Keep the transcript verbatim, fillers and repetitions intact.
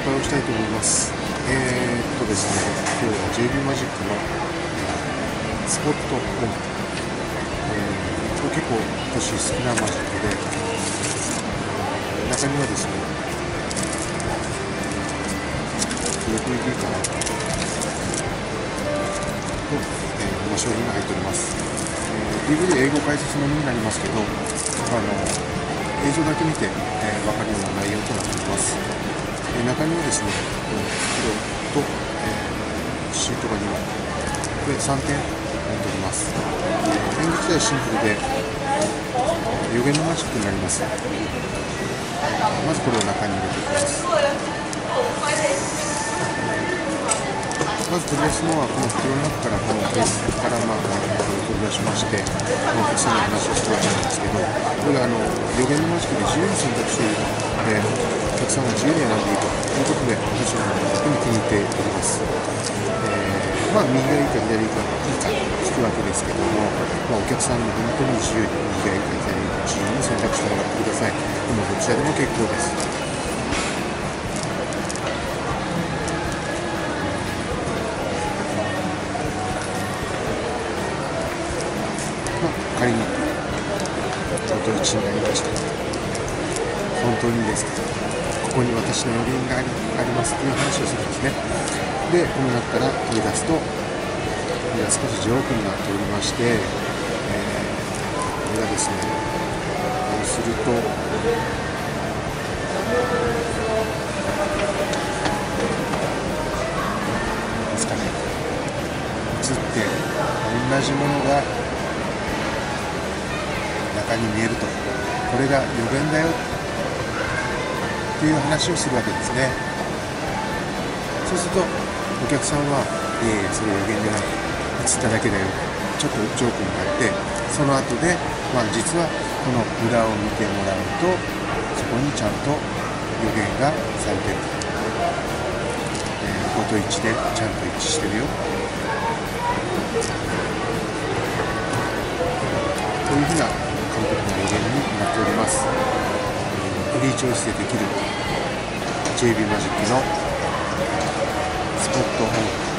介をしたいと思います。えー、っとですね、今日は ジェイビー マジックのスポットオン、えー、これ結構私好きなマジックで、中にはですね、ディーブイディー かなと、えー、この商品が入っております。えー、ディーブイディー 英語解説のみになりますけど、あの映像だけ見て、えー、分かるような内容となっております。えー、中にはですね、黒と、えー、シートがにまい、これさんてん入っております。えー、演技自体シンプルで、予言のマジックになります。えー、まずこれを中に入れていきます。まず取り出すのはこの袋の中からこのケースからまあ取り出しまして、このお客さんに話をしておるんですけど、これがあの予言のマジックで自由に選択しているので、お客さんが自由に選んでいいということで、私は特に気に入っております。えー、まあ右がいいか左がいいか聞くわけですけども、まあ、お客さんに本当に自由に右がいいか左がいいか自由に選択してもらってください。もうどちらでも結構です。仮にちょっといちになりました。本当にいいですか、ここに私の予言があり、ありますという話をするんですね。で、この中から取り出すと、これが少しジョークになっておりまして、えー、これがですね、こうすると、ですかね、映って同じものが中に見えると、これが予言だよっていう話をするわけですね。そうするとお客さんは、いやいやそれ予言じゃない、映っただけだよ、ちょっとジョークになって、その後で、まあ、実はこの裏を見てもらうと、そこにちゃんと予言がされてる、えー、ごといちでちゃんと一致してるよというふうな完璧な予言になっております。フリーチョイスでできる ジェイビー マジックのスポットオン